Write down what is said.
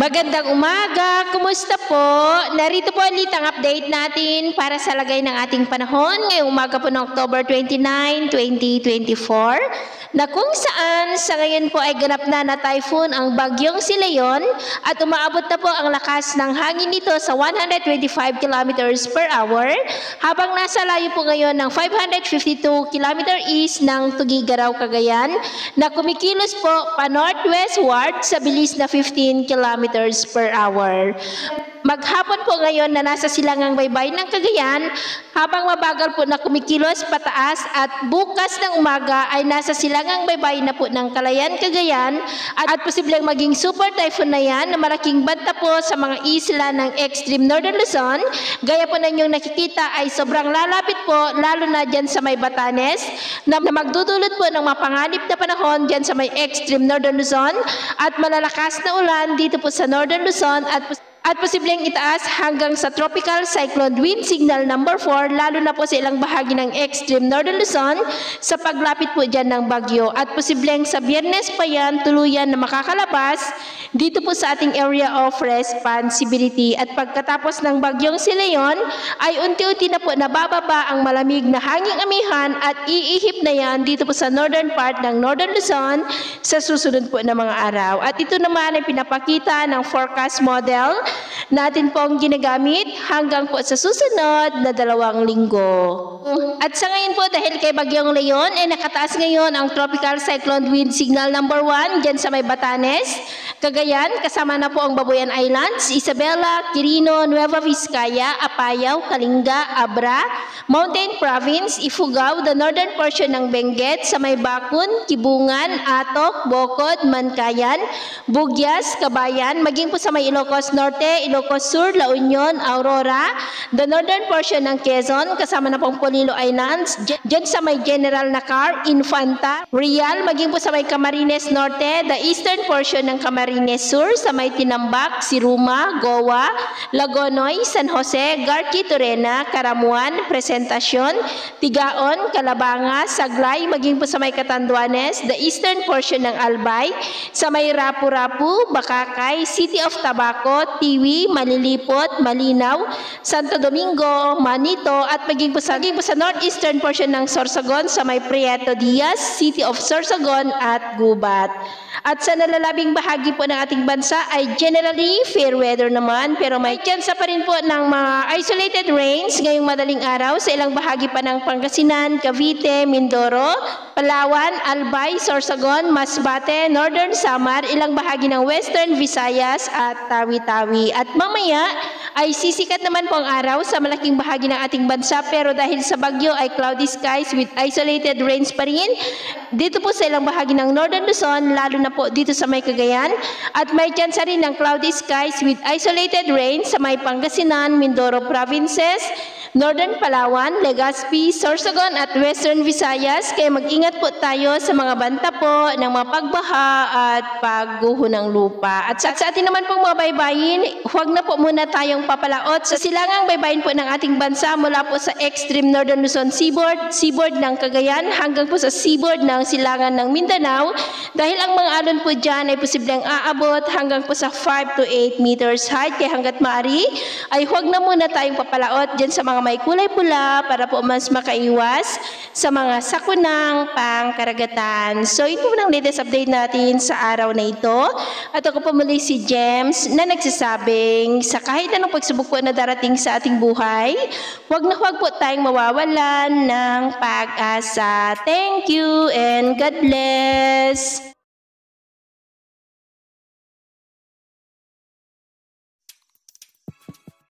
Magandang umaga! Kumusta po? Narito po ulit ang update natin para sa lagay ng ating panahon ngayong umaga po ng October 29, 2024 na kung saan sa ngayon po ay ganap na typhoon ang bagyong si Leon at umaabot na po ang lakas ng hangin nito sa 125 kilometers per hour habang nasa layo po ngayon ng 552 km east ng Tugigaraw, Cagayan na kumikilos po pa northwestward sa bilis na 15 kilometers per hour. Maghapon po ngayon na nasa silangang baybay ng Cagayan habang mabagal po na kumikilos pataas at bukas ng umaga ay nasa silangang baybay na po ng Calayan, Cagayan at posibleng maging super typhoon na yan na malaking banta po sa mga isla ng extreme northern Luzon. Gaya po na inyong nakikita ay sobrang lalapit po lalo na dyan sa may Batanes na magdudulot po ng mapanganib na panahon dyan sa may extreme northern Luzon at malalakas na ulan dito po sa northern Luzon at posibleng itaas hanggang sa tropical cyclone wind signal number 4 lalo na po sa ilang bahagi ng extreme northern Luzon sa paglapit po dyan ng bagyo at posibleng sa Biyernes pa yan tuluyan na makakalabas dito po sa ating area of responsibility at pagkatapos ng bagyong si Leon ay unti-unti na po nabababa ang malamig na hanging amihan at iihip na yan dito po sa northern part ng northern Luzon sa susunod po na mga araw at ito naman ay pinapakita ng forecast model natin pong ginagamit hanggang po sa susunod na 2 linggo. At sa ngayon po dahil kay Bagyong Leon ay nakataas ngayon ang tropical cyclone wind signal number 1 dyan sa may Batanes, Cagayan, kasama na po ang Babuyan Islands, Isabela, Quirino, Nueva Vizcaya, Apayao, Kalinga, Abra, Mountain Province, Ifugao, the northern portion ng Benguet, sa may Bakun, Kibungan, Atok, Bocod, Mankayan, Bugyas, Kabayan, maging po sa may Ilocos Norte, Ilocos Sur, La Union, Aurora, the northern portion ng Quezon, kasama na pong Polillo Islands, dyan sa may General Nakar, Infanta, Real, maging po sa may Camarines Norte, the eastern portion ng Camarines Sur, sa may Tinambak, Siruma, Goa, Lagonoy, San Jose, Garki, Torena, Karamuan, Presentacion, Tigaon, Calabanga, Saglay, maging po sa may Catanduanes, the eastern portion ng Albay, sa may Rapu-Rapu, Bakakay, City of Tabaco, Tiwi, Malilipot, Malinaw, Santo Domingo, Manito at maging po sa northeastern portion ng Sorsogon sa may Prieto Diaz, City of Sorsogon at Gubat. At sa nalalabing bahagi po ng ating bansa ay generally fair weather naman pero may tsansa pa rin po ng mga isolated rains ngayong madaling araw sa ilang bahagi pa ng Pangasinan, Cavite, Mindoro, Palawan, Albay, Sorsogon, Masbate, Northern Samar, ilang bahagi ng Western Visayas at Tawi-Tawi. At mamaya ay sisikat naman po ang araw sa malaking bahagi ng ating bansa pero dahil sa bagyo ay cloudy skies with isolated rains pa rin dito po sa ilang bahagi ng Northern Luzon lalo na po dito sa may Cagayan at may tsansa rin ng cloudy skies with isolated rains sa may Pangasinan, Mindoro provinces, Northern Palawan, Legazpi, Sorsogon at Western Visayas kaya mag-ingat po tayo sa mga banta po ng mga pagbaha at pagguho ng lupa. At sa atin naman pong mga baybayin, huwag na po muna tayong papalaot sa silangang baybayin po ng ating bansa mula po sa extreme Northern Luzon seaboard ng Cagayan hanggang po sa seaboard ng silangan ng Mindanao dahil ang mga alon po dyan ay posibleng aabot hanggang po sa 5 to 8 meters height kaya hanggat maaari ay huwag na muna tayong papalaot dyan sa mga may kulay pula para po mas makaiwas sa mga sakunang pangkaragatan. So ito po ang latest update natin sa araw na ito. At ako po muli si James na nagsasabing sa kahit anong pagsubok po na darating sa ating buhay, huwag na huwag po tayong mawawalan ng pag-asa. Thank you and God bless!